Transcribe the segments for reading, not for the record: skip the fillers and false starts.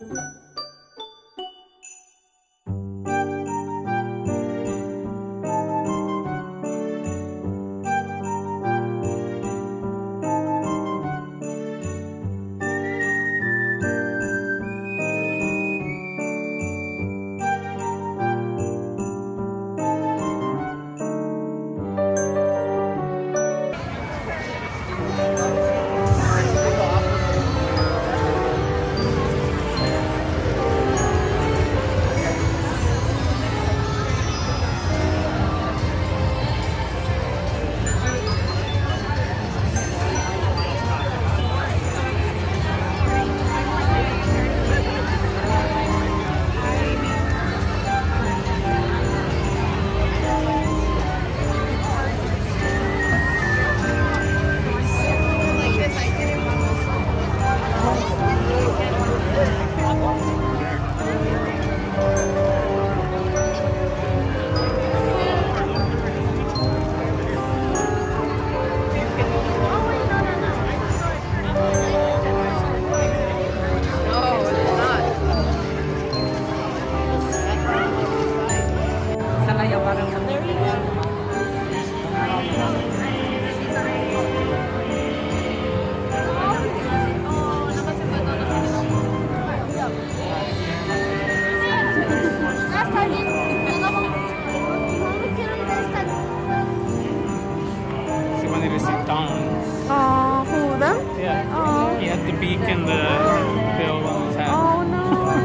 Who, them? Yeah. Oh. He had the beak and the bill on his head. Oh no.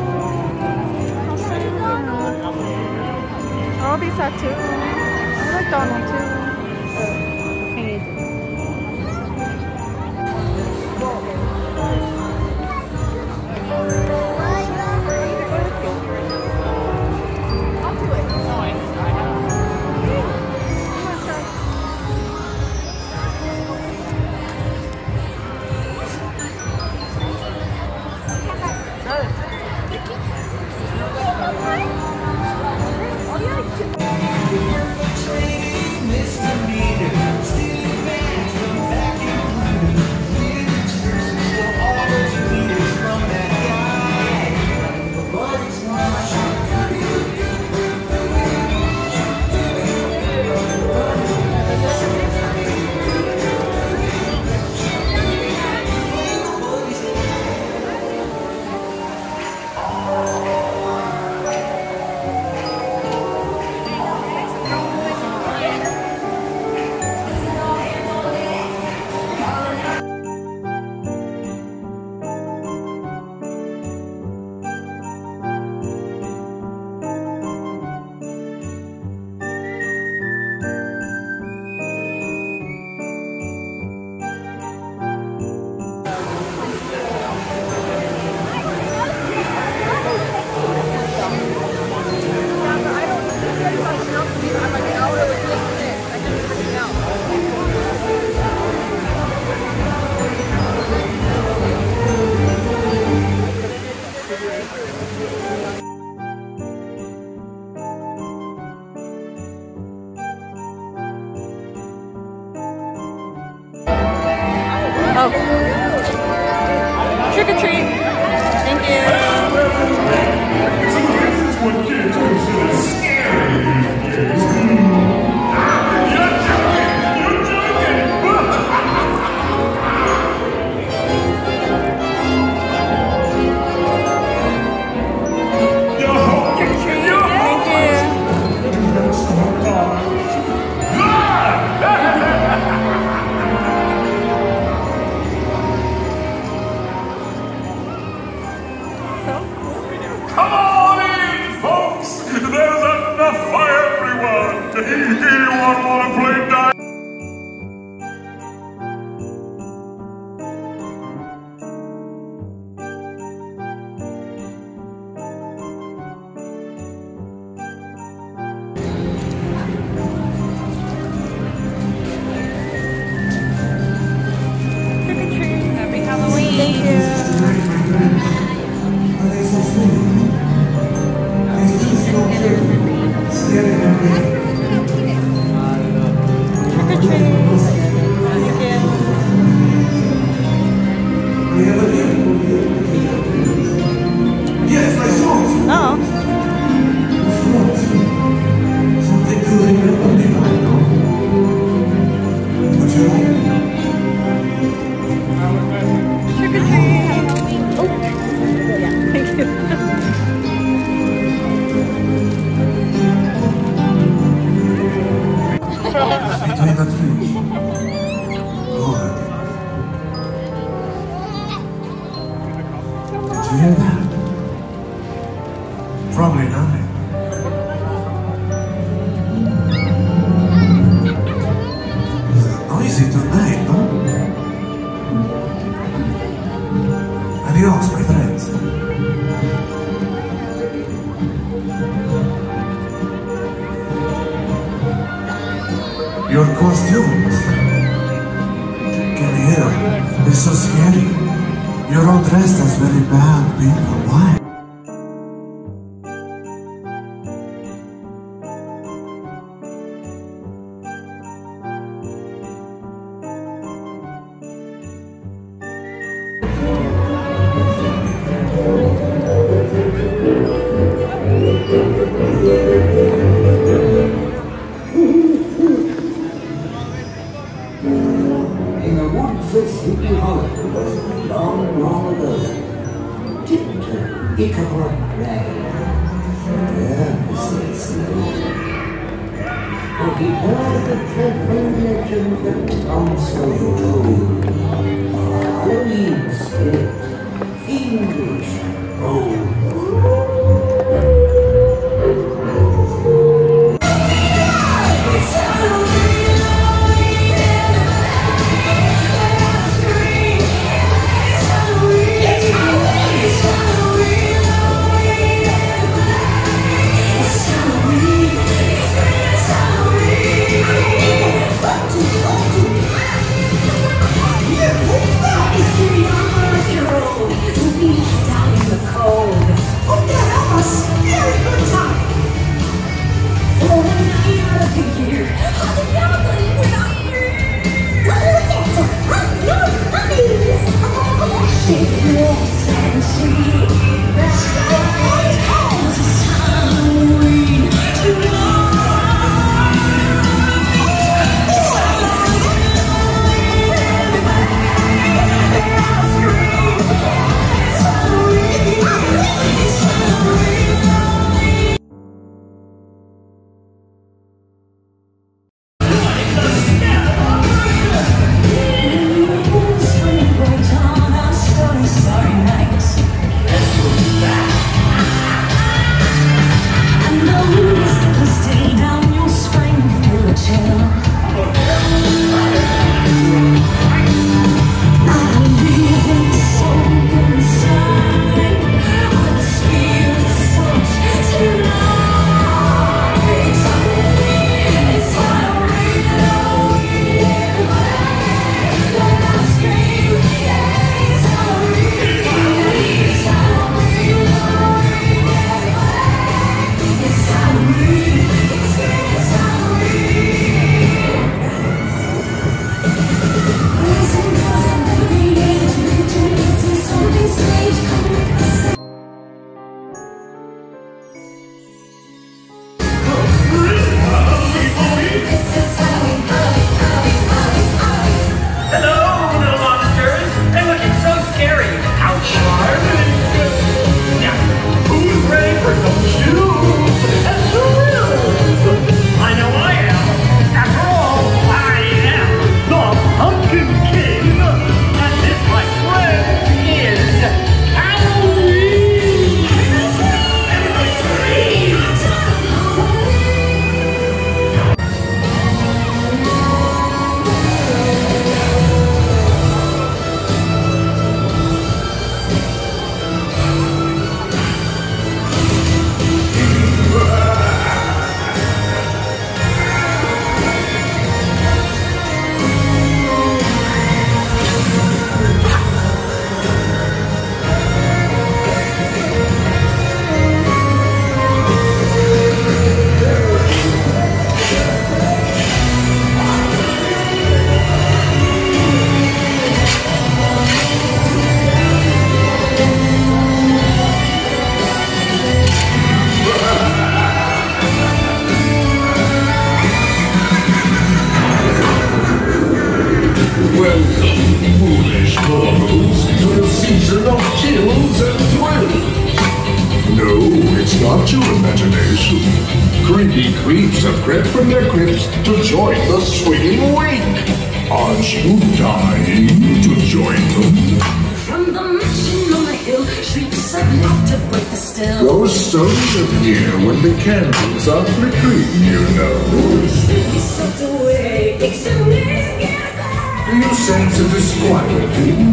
I'll be sad too. I like Donald too. Oh. Trick or treat. Thank Come on in, folks! There's enough for everyone! Anyone want to play dice? Trick or treat. Happy Halloween. Thank you. you hear that? Probably nothing. Noisy tonight, no? Adios, my friends. Your costumes. Can you hear? It's so scary. You're all dressed as very bad people. Why? In the woods of Sleepy Hollow, long, long ago, tiptoed Ichabod Crane. Very slowly. For he heard the dreadful legend that Thompson told. Halloween spirit, fiendish, bold. Not your imagination. Creepy creeps have crept from their crypts to join the swinging wake. Aren't you dying to join them? From the mansion on the hill, shrieks break the still. Ghosts only appear when the candles are flickering, you know. Do you sense a disquieting?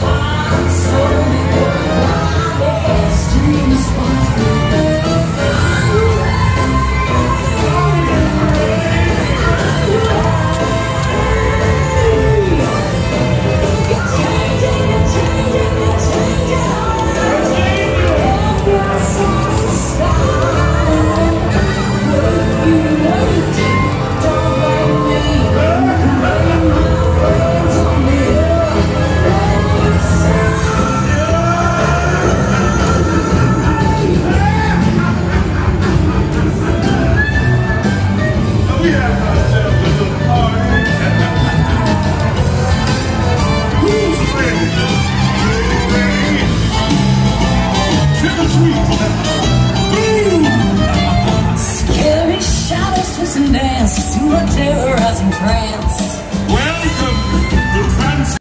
Scary shadows twist and dance to a terrorizing trance. Welcome to trance.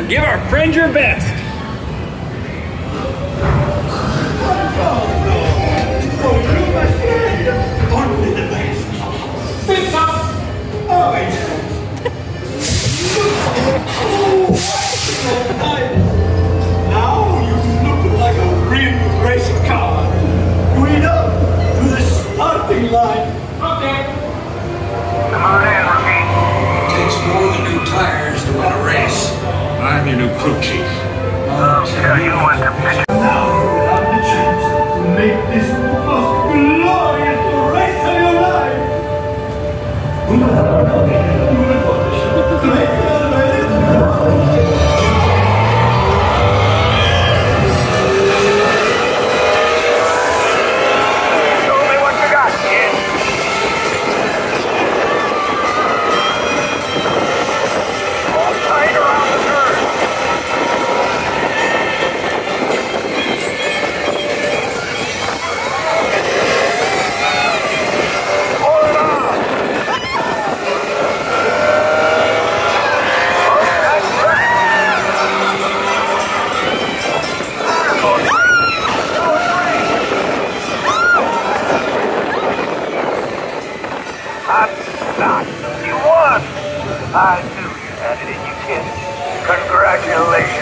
Give our friend your best. Only the best. Sit up. Oh, yes. Now you look like a real racing car. Green up to the starting line. Okay. Come on in, rookie. It takes more than new tires to win a race. I'm your new crew chief. Yeah, you want to pitch. Now you have the chance to make this the most glorious race of your life. Show me what you got, kid. All tight around the turn. Pull it off. Hot shot. You won. I knew you had it in you, kid. Congratulations.